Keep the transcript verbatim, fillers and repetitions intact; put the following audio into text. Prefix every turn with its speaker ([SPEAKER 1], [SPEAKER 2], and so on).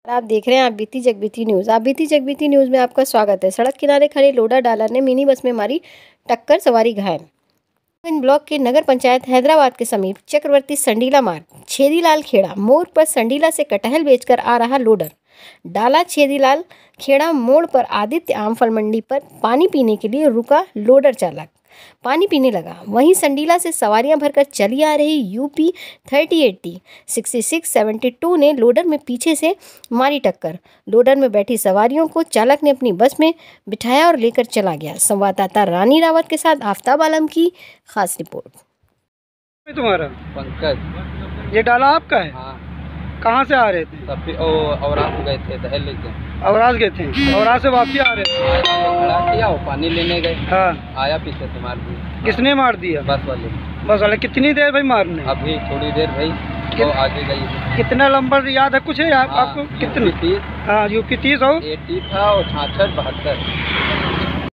[SPEAKER 1] आप देख रहे हैं आप बीती जगबीती न्यूज़। आप बीती जगबीती न्यूज़ में आपका स्वागत है। सड़क किनारे खड़े लोडर डालर ने मिनी बस में मारी टक्कर, सवारी घायल। इन ब्लॉक के नगर पंचायत हैदराबाद के समीप चक्रवर्ती संडीला मार्ग छेदीलाल खेड़ा मोड़ पर संडीला से कटहल बेचकर आ रहा लोडर डाला छेदीलाल खेड़ा मोड़ पर आदित्य आम फल मंडी पर पानी पीने के लिए रुका लोडर चालक पानी पीने लगा। वहीं संडीला से सवारियां भरकर चली आ रही UP thirty eighty sixty six seventy two ने लोडर में पीछे से मारी टक्कर। लोडर में बैठी सवारियों को चालक ने अपनी बस में बिठाया और लेकर चला गया। संवाददाता रानी रावत के साथ आफ्ताब आलम की खास रिपोर्ट।
[SPEAKER 2] तुम्हारा
[SPEAKER 3] पंकज,
[SPEAKER 2] ये डाला आपका है?
[SPEAKER 3] हाँ।
[SPEAKER 2] कहाँ से आ रहे थे?
[SPEAKER 3] तब ओ औरास गए थे दहल लेके।
[SPEAKER 2] औरास गए थे? औरास से वापसी आ रहे थे?
[SPEAKER 3] आया तो खड़ा किया, वो पानी लेने गए।
[SPEAKER 2] हाँ।
[SPEAKER 3] आया पीछे से मार दिया।
[SPEAKER 2] किसने मार दिया?
[SPEAKER 3] बस वाले।
[SPEAKER 2] बस वाले। कितनी देर भाई मारने?
[SPEAKER 3] अभी थोड़ी देर भाई
[SPEAKER 2] कि...
[SPEAKER 3] वो आगे गई।
[SPEAKER 2] कितना नंबर याद है कुछ है आप,
[SPEAKER 3] हाँ,
[SPEAKER 2] आपको? कितने?
[SPEAKER 3] तीस।
[SPEAKER 2] हाँ यूपी तीस हो।
[SPEAKER 3] एटी था और छाछठ बहत्तर।